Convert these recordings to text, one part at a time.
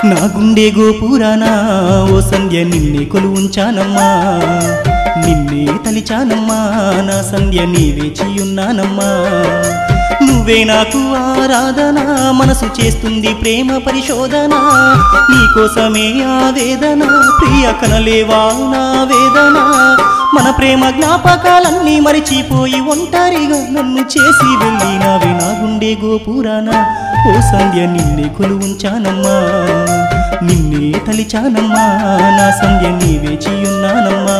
నా గుండె గోపురానా ఓ సంధ్య నిన్నే కొలువుంచానమ్మా నిన్నే తలిచానమ్మా నా సంధ్య నీ వేచియున్నానమ్మా నువ్వే నాకు ఆరాధన మనసు చేస్తుంది ప్రేమ పరిశోధన నీకోసమే ఆవేదన ప్రియ కనలేవా నా వేదన మన ప్రేమ జ్ఞాపకాలన్నీ మరిచిపోయి ఒంటరిగా నన్ను చేసి వెళ్ళినావే నా గుండె గోపురాన ఓ సంధ్య నిన్నే కొలువుంచానమ్మా నిన్నే తలిచానమ్మా నా సంధ్య నీ వేచియున్నానమ్మా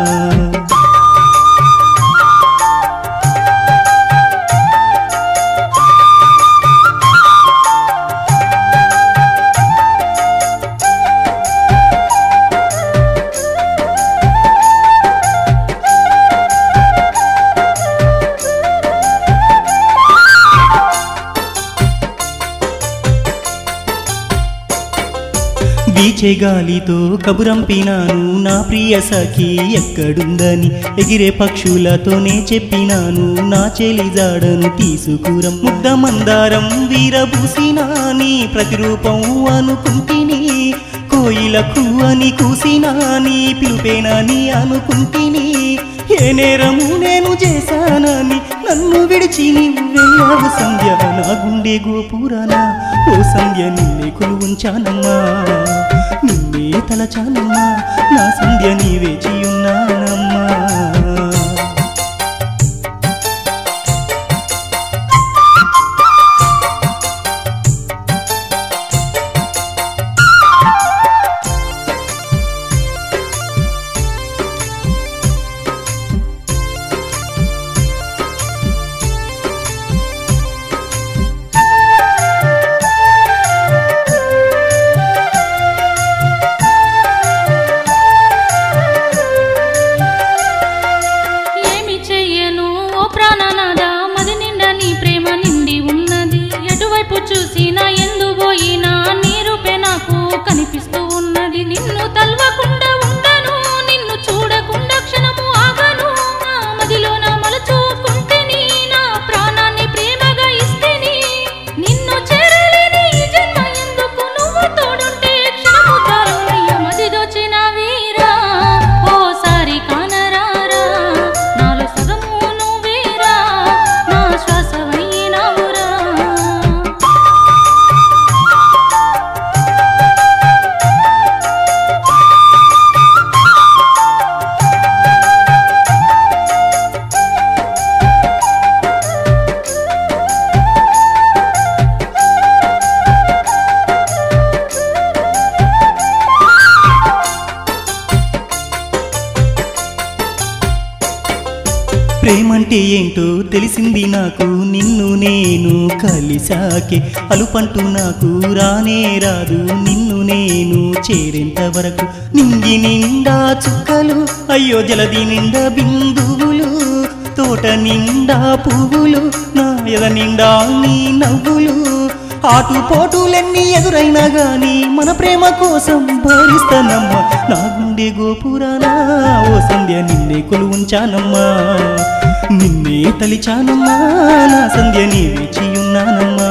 వీచే గాలితో కబురంపినాను నా ప్రియ సఖి ఎక్కడుందని ఎగిరే పక్షులతోనే చెప్పినాను నా చెలి జాడను తీసుకురం ముగ్ధ మందారం వీరభూసినా నీ ప్రతిరూపం అనుకుంటిని కోయిలకు అని కూసినా నీ పిలుపేనని అనుకుంటిని ఏ నేరము నేను చేశానని నన్ను విడిచి నీవు వెళ్ళావు సంధ్య నా గుండె గోపురాన ఓ సంధ్య నిన్నే కొలువుంచానమ్మా నిన్నే తలచానమ్మా నా సంధ్య నీ వేచియున్నానమ్మా చూసినా ఎందు పోయినా నీ రూపే నాకు కనిపిస్తూ ఉన్నది నిన్ను తల్వకుండా ఉండను నిన్ను చూడకుండా క్షణము ఆగను నా మదిలో నా మలచుకుంటేని నా ప్రాణాన్ని ప్రేమగా ఇస్తేని నిన్ను చేరలేని ఈ జన్మ ఎందుకు నువ్వు తోడుంటే క్షణము తారునయ్య మది దోచిన వీరా ఓసారి కానరారా నాలో సగము నువ్వేరా నా శ్వాసవైనావురా ప్రేమంటే ఏంటో తెలిసింది నాకు నిన్ను నేను కలిసాకే అలుపంటూ నాకు రానే రాదు నిన్ను నేను చేరేంత వరకు నింగి నిండా చుక్కలు అయ్యో జలది నిండా బిందువులు తోట నిండా పువ్వులు నా ఎద నిండా నీ నవ్వులు ఆటుపోటులెన్ని ఎదురైనా గాని మన ప్రేమ కోసం భరిస్తానమ్మా నా గుండె గోపురాన ఓ సంధ్య నిన్నే కొలువుంచానమ్మా నిన్నే తలిచానమ్మా నా సంధ్య నీ వేచియున్నానమ్మా